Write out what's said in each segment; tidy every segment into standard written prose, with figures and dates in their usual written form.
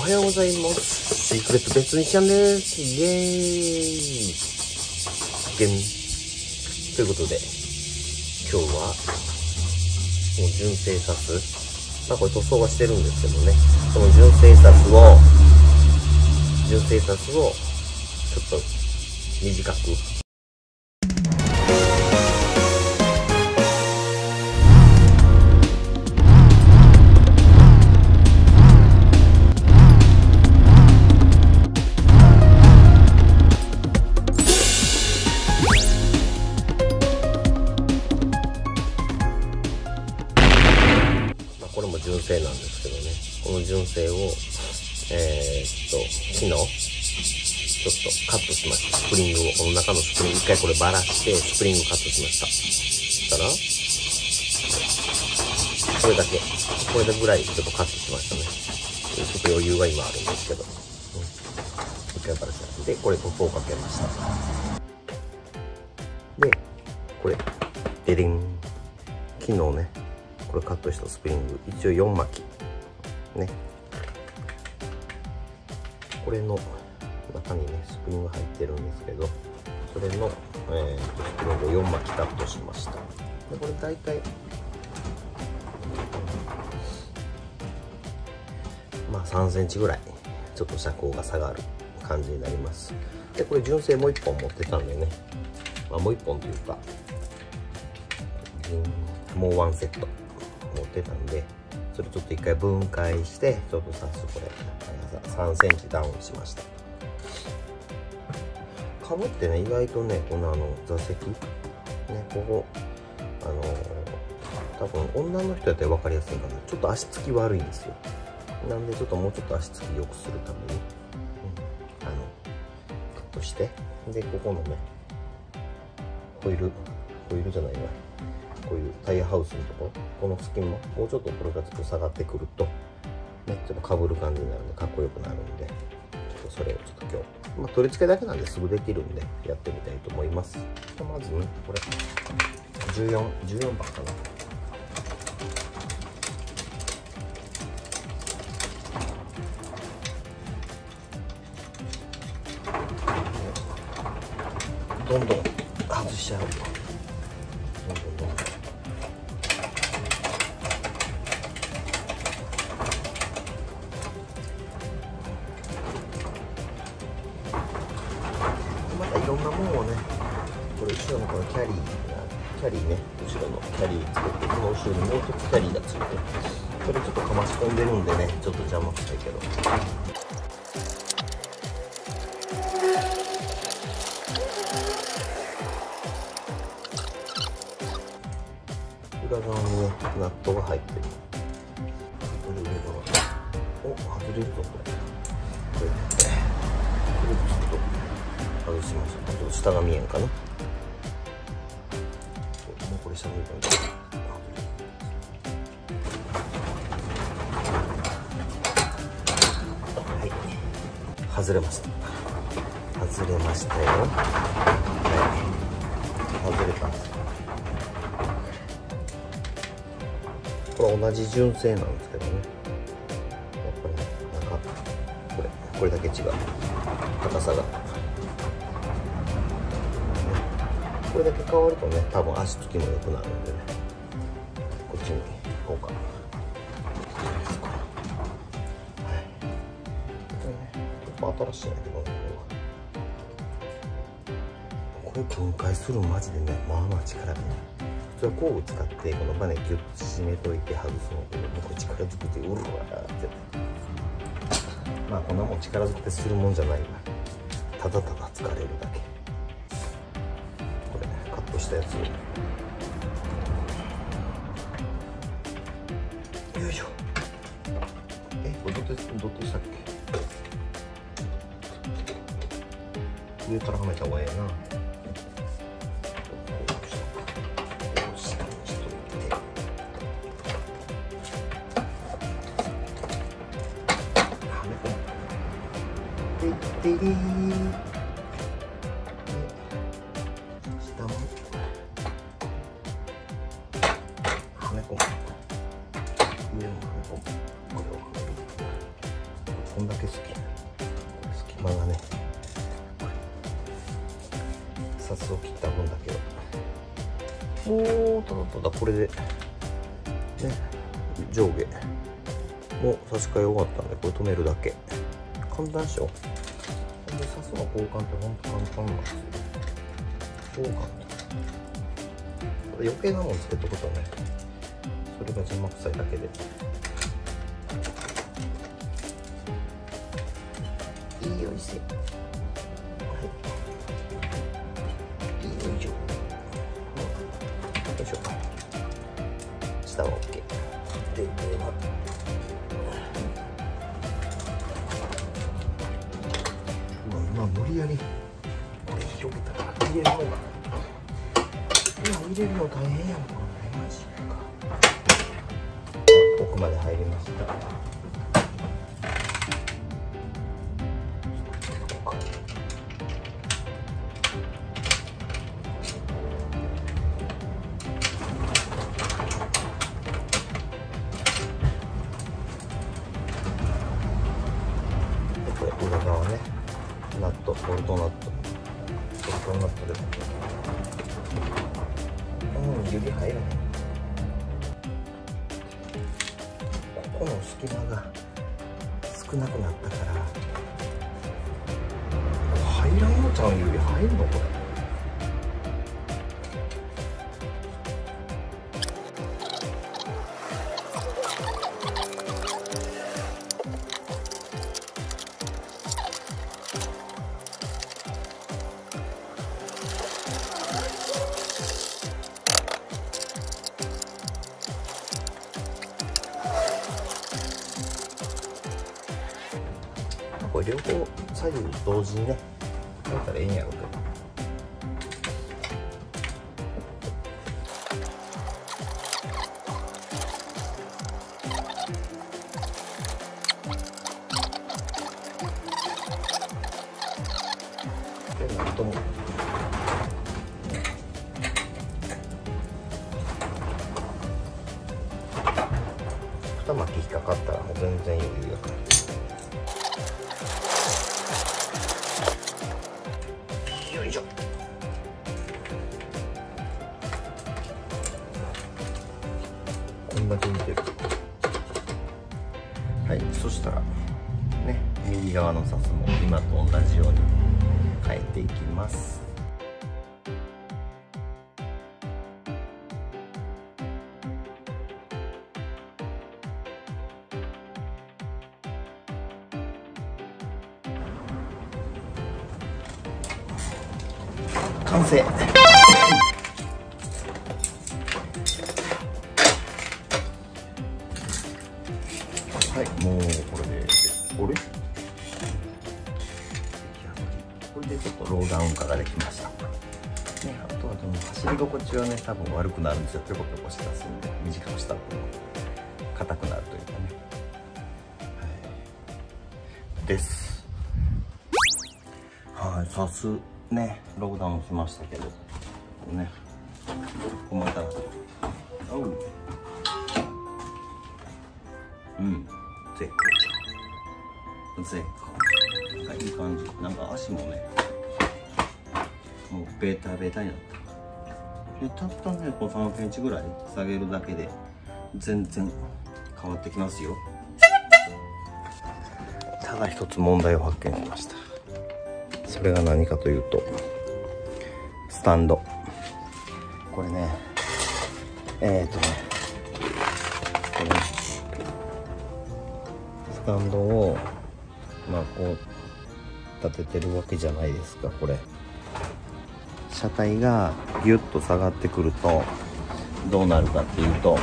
はようございます。シークレット別にちゃんです。イエーイ。ということで、今日は、もう純正サス。これ塗装はしてるんですけどね、その純正サスを、ちょっと短く。これも純正なんですけどね、この純正を昨日ちょっとカットしました。スプリングを、この中のスプリング、一回これバラしてスプリングカットしました。そしたらこれだけ、これぐらいちょっとカットしましたね。ちょっと余裕が今あるんですけど、一回バラしました。でこれ塗装をかけました。でこれデリン、昨日ねこれカットしたスプリング、一応4巻きね、これの中にねスプリング入ってるんですけど、それの、スプリングを4巻きカットしました。でこれ大体3センチぐらいちょっと遮光が下がる感じになります。でこれ純正もう1本持ってたんでね、もう1本というか、もう1セット持ってたんで、それちょっと一回分解してちょっとサス、これ長さ3センチダウンしました。株ってね意外とね、この座席ね、ここ多分女の人やったら分かりやすいかな、ちょっと足つき悪いんですよ。なんでちょっともうちょっと足つき良くするために、カットして、でここのねホイールじゃないわ、こういうタイヤハウスのところ、この隙間もうちょっとこれがちょっと下がってくるとね、ちょっとかぶる感じになるんでかっこよくなるんで、ちょっとそれをちょっと今日、取り付けだけなんですぐできるんでやってみたいと思います。まずねこれ14番かな。どんどん外しちゃうよ。どんどんまたいろんなものをね、これ後ろのこのキャリーね、後ろのキャリーつけて、この後ろにもう一つキャリーがついて、これちょっとかまし込んでるんでね、ちょっと邪魔くさいけど。裏側にねナットが入ってる。これ上側、外れるぞこれ。これちょっと外しましょう。ちょっと下が見えんかな。もうこれ下向いたんで外れました。外れましたよ。外れたんです。これ同じ純正なんですけどね、やっぱりこれだけ違う、硬さが、これだけ変わるとね多分足つきも良くなるんでね、こっちに行こうか。新しいんやけどね、これ分解するマジでねまあまあ力がね、普通は工具使ってこのバネギュッと締めといて外すのけど、もうこれ力ずくってうるわって、こんなもん力ずくってするもんじゃないわ、ただただ疲れるだけ。これねカットしたやつをよいしょ。これどっちしたっけ。上からはめた方がええな。で下もはめ込む、上もはめ込む、これをはめる。ここんだけ好き。隙間がね、サスを切った分だけはもうただただこれでね、上下もう差し替え終わったんで、これ止めるだけ。簡単でしょ。でサスの交換ってほんと簡単なんですよ。超簡単。余計なものつけとくとね、それが邪魔くさいだけで。いいよいせ。はい。いいよいしょ。よいしょ。下は OK。で、今無理やりこれ広げたから入れるのが。今入れるの大変やん。これマジか。奥まで入りました。これ裏側ね、ナット、ボルトナット、ボルトナットで指入らへん。ここの隙間が少なくなったから入らんのちゃう。指入るのこれ。これ両方左右同時にねやったらええんやろうけど。でなんとも二巻き引っかかったらもう全然余裕やから。よいしょ。こんだけ見てる。はい、そしたらね、右側のサスも今と同じように変えていきます。完成。はい、もうこれで、これでちょっとローダウン化ができました。ね、あとはでも走り心地はね、多分悪くなるんですよ。ぴょこぴょこしだすんで、短くした方が硬くなるというかね。はい、です。はい、サスね、ローダウンしましたけど、ね、ここまた、絶好調。いい感じ。なんか足もね、もうベタベタになった。で、たったね、こう3センチぐらい下げるだけで、全然変わってきますよ。ただ一つ問題を発見しました。それが何かというと、スタンド。これね、これスタンドをまあこう立ててるわけじゃないですか。これ車体がギュッと下がってくるとどうなるかっていうと、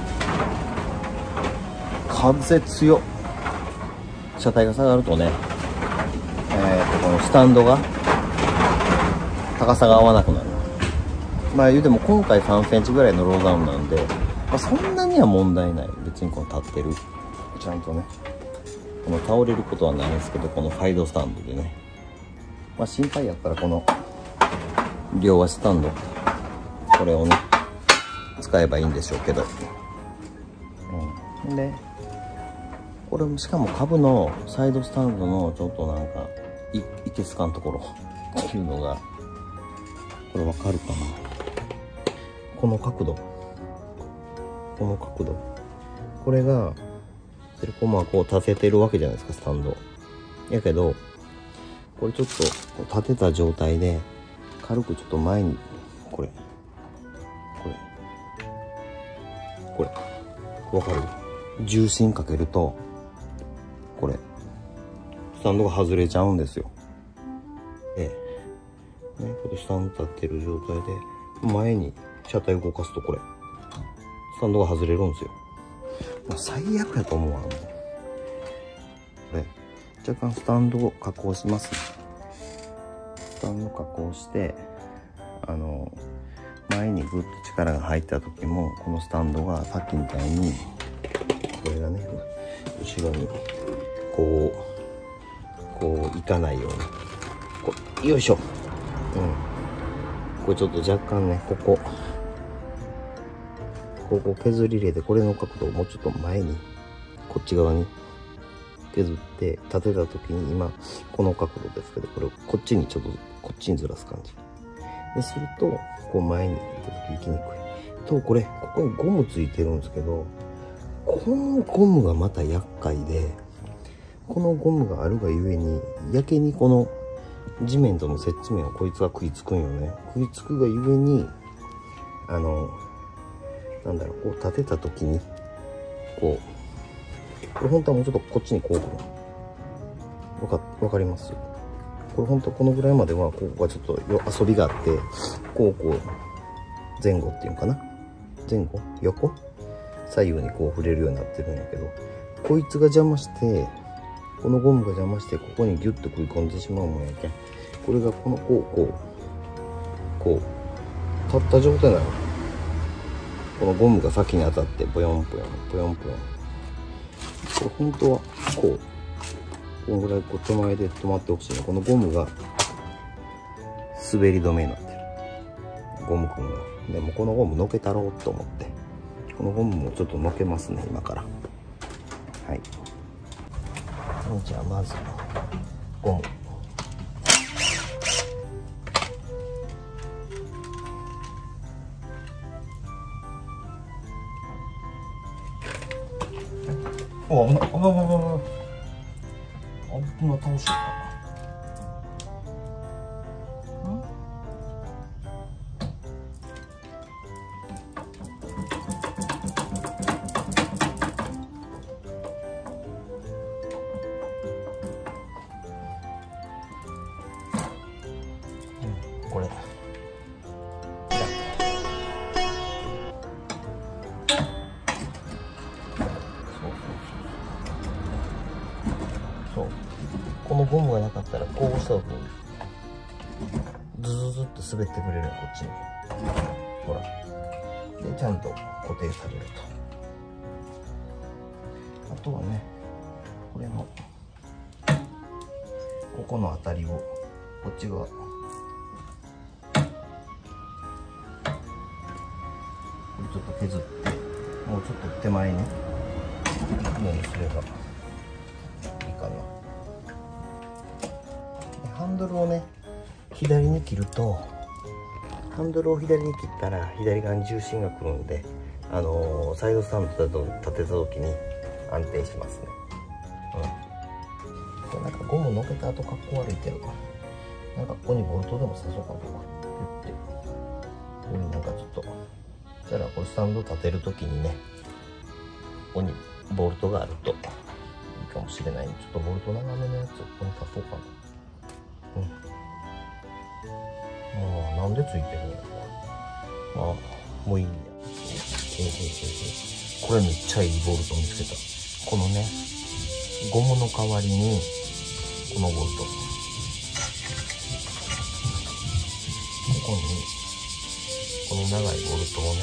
風強っ。車体が下がるとね、このスタンドが高さが合わなくなる。まあ言うても今回3センチぐらいのローダウンなんで、まあ、そんなには問題ない。別にこの立ってるちゃんとね、この倒れることはないんですけど、このファイドスタンドでね、まあ心配やったらこの両足スタンド、これをね使えばいいんでしょうけど、でこれしかも株のサイドスタンドのちょっとなんかいけつかんところっていうのが、これわかるかな。この角度、これがセルコマはこう立ててるわけじゃないですか、スタンドやけど、これちょっと立てた状態で軽くちょっと前にこれわかる？重心かけるとこれスタンドが外れちゃうんですよ。これスタンド立ってる状態で前に車体を動かすとこれスタンドが外れるんですよ。もう最悪やと思うわ。これ若干スタンドを加工します。スタンド加工して前にグッと力が入った時もこのスタンドがさっきみたいにこれがね後ろにこういかないようによいしょ、これちょっと若干ねここ削り入れて、これの角度をもうちょっと前にこっち側に削って立てた時に、今この角度ですけど、これをこっちにちょっとこっちにずらす感じですると、こう前に行った時行きにくいと、これここにゴムついてるんですけど、このゴムがまた厄介で、このゴムがあるがゆえにやけにこの地面との接地面をこいつが食いつくんよね。食いつくがゆえになんだろう、こう立てた時にこれ本当はもうちょっとこっちにこう来る。わかります？これ本当このぐらいまではここがちょっと遊びがあって、こう前後っていうのかな、前後横左右にこう触れるようになってるんやけど、こいつが邪魔して、このゴムが邪魔してここにギュッと食い込んでしまうもんやけん、これがこのこう立った状態なの。このゴムが先に当たってボヨンボヨン。これ本当はこのぐらい手前で止まってほしいの。このゴムが滑り止めになってる。ゴムくんが。でもこのゴムのけたろうと思って、このゴムもちょっとのけますね、今から。はい。じゃあまずゴム。お、危ない倒しちゃった。これこのゴムがなかったらこうした時にズズズって滑ってくれるよ、こっちに。ほらでちゃんと固定されると。あとはね、これのここの辺りをこっち側ちょっと削って、もうちょっと手前にすればいいかな。ハンドルをね左に切ると、ハンドルを左に切ったら左側に重心がくるんで、サイドスタンド立てた時に安定しますね。なんかゴムのけた後かっこ悪いけど、なんかここにボルトでも刺そうかとか言って、ここになんかちょっとしたら、これスタンド立てる時にね、ここにボルトがあるといいかもしれない。ちょっとボルト長めのやつをここに足そうかな。なんでついてるんやろ。もういいや。これめっちゃいいボルト見つけた。このね、ゴムの代わりにこのボルト、ここにこの長いボルトをね、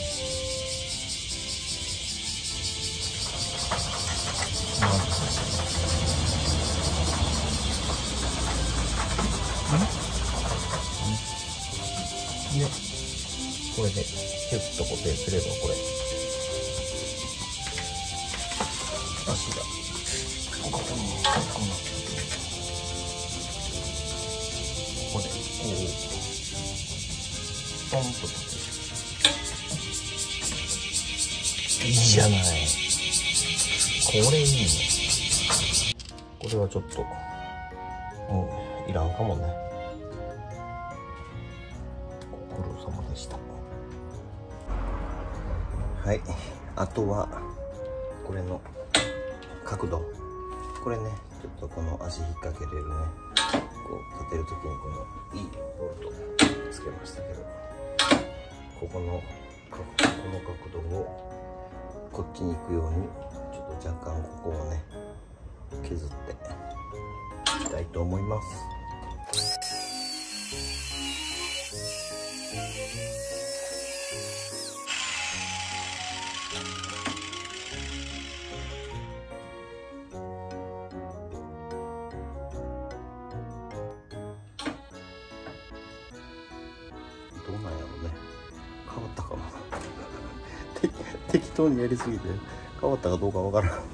でこれでキュッと固定すれば、これ足がトンといいじゃない。これいいね。これはちょっといらんかもね。ご苦労様でした。はい、あとはこれの角度。これね、ちょっとこの足引っ掛けれるね、こう立てるときにこのいいボルトつけましたけど、ここの角度をこっちに行くようにちょっと若干ここをね削っていきたいと思います。どうなんやろうね。変わったかな適当にやりすぎて変わったかどうかわからん。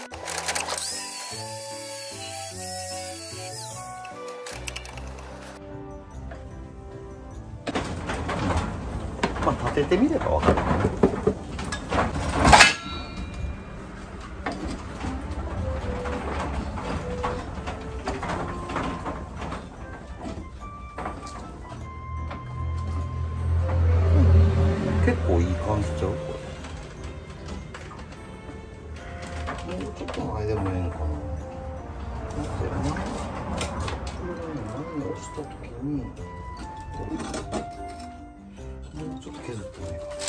まあ立ててみればわかるかな。結構いい感じちゃう？これもうちょっと前でもええんかな。前に押した時にもうちょっと削ってもいいかな。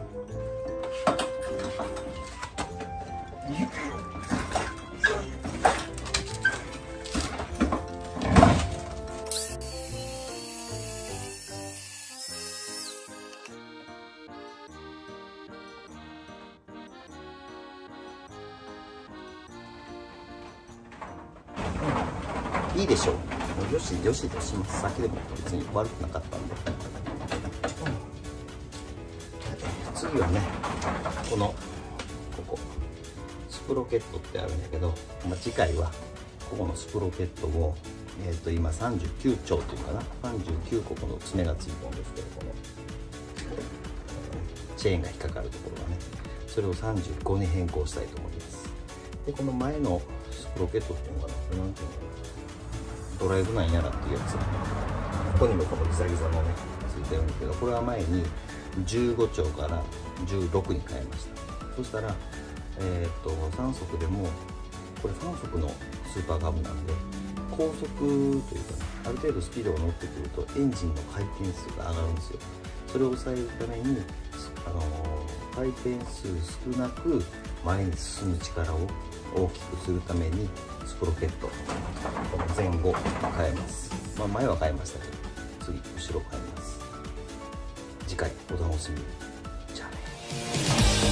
いいでしょう。よしよしとします。先でも別に悪くなかったんで、次はね、ここスプロケットってあるんだけど、次回はここのスプロケットを今39丁というかな、39個この爪がついたんですけど、このチェーンが引っかかるところがね、それを35に変更したいと思います。でこの前のスプロケットっていうのかな、なんていうのかな、ドライブなんやらっていうやつ、ここにもこのギザギザのねついてるんですけど、これは前に15丁から16に変えました。そしたら3速でも、これ3速のスーパーカブなんで、高速というかね、ある程度スピードが乗ってくるとエンジンの回転数が上がるんですよ。それを抑えるために回転数少なく前に進む力を大きくするためにスプロケット、この前後変えます。まあ前は変えましたけど、次後ろ変えます。次回お楽しみに。じゃあね。